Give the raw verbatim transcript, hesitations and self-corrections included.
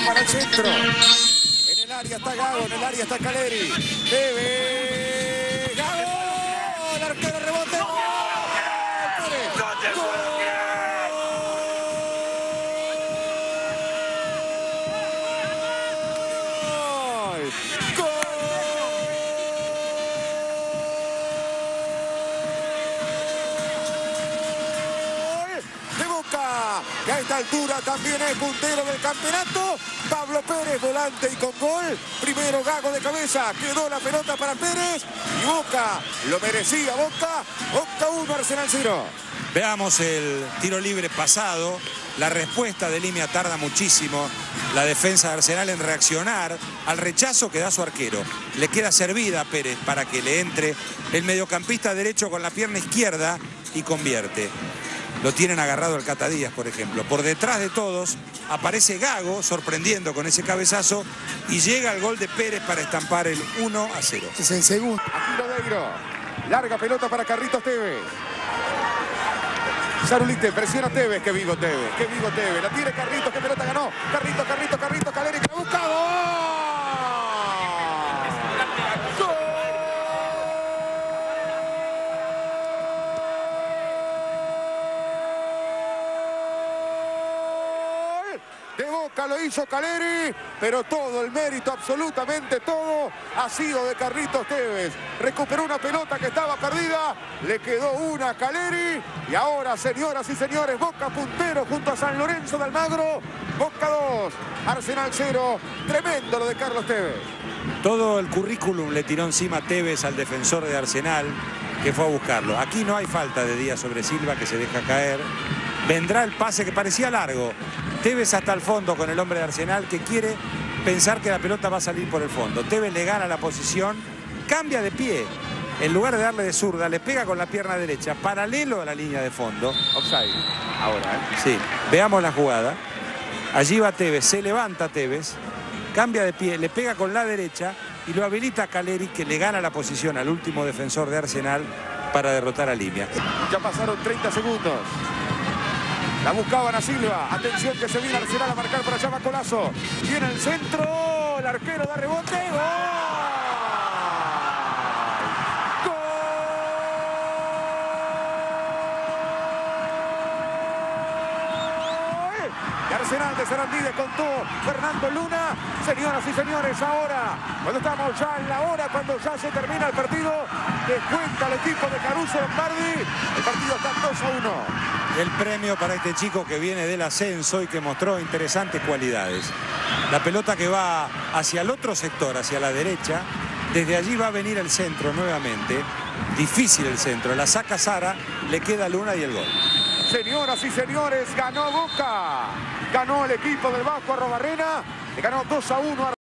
para el centro. En el área está Gago, en el área está Caleri. Debe. Gago. El arquero rebote. ¡Gol! Que a esta altura también es puntero del campeonato. Pablo Pérez, volante y con gol. Primero Gago de cabeza, quedó la pelota para Pérez. Y Boca, lo merecía Boca. Boca uno, Arsenal cero. Veamos el tiro libre pasado. La respuesta de Limia tarda muchísimo. La defensa de Arsenal en reaccionar al rechazo que da su arquero. Le queda servida a Pérez para que le entre el mediocampista derecho con la pierna izquierda y convierte. Lo tienen agarrado al Cata Díaz, por ejemplo. Por detrás de todos aparece Gago, sorprendiendo con ese cabezazo, y llega el gol de Pérez para estampar el uno a cero. Es el segundo. Aquí Lodeiro. Larga pelota para Carlitos Tevez. Zarulite, presiona Tevez. Qué vivo Tevez, qué vivo Tevez. La tiene Carlitos, qué pelota ganó. Carlitos, Carlitos, Carlitos, Caleri que la busca. ¡Gol! De Boca lo hizo Caleri, pero todo el mérito, absolutamente todo, ha sido de Carlitos Tevez. Recuperó una pelota que estaba perdida, le quedó una a Caleri. Y ahora, señoras y señores, Boca puntero junto a San Lorenzo de Almagro. Boca dos, Arsenal cero. Tremendo lo de Carlos Tevez. Todo el currículum le tiró encima Tevez al defensor de Arsenal, que fue a buscarlo. Aquí no hay falta de Díaz sobre Silva, que se deja caer. Vendrá el pase que parecía largo. Tevez hasta el fondo con el hombre de Arsenal, que quiere pensar que la pelota va a salir por el fondo. Tevez le gana la posición, cambia de pie. En lugar de darle de zurda, le pega con la pierna derecha, paralelo a la línea de fondo. Offside. Ahora, ¿eh? Sí, veamos la jugada. Allí va Tevez, se levanta Tevez, cambia de pie, le pega con la derecha y lo habilita a Caleri, que le gana la posición al último defensor de Arsenal para derrotar a Limia. Ya pasaron treinta segundos. La buscaban a Silva. Atención que se viene Arsenal a marcar por allá, va Colazo. Viene el centro. El arquero da rebote. ¡Gol! ¡Gol! Y Arsenal de Sarandí descontó Fernando Luna. Señoras y señores, ahora, cuando estamos ya en la hora, cuando ya se termina el partido, descuenta el equipo de Caruso Lombardi. El partido está dos a uno. El premio para este chico que viene del ascenso y que mostró interesantes cualidades. La pelota que va hacia el otro sector, hacia la derecha. Desde allí va a venir el centro nuevamente. Difícil el centro. La saca Sara, le queda Luna y el gol. Señoras y señores, ganó Boca. Ganó el equipo del Vasco Arrobarrena. Le ganó dos a uno a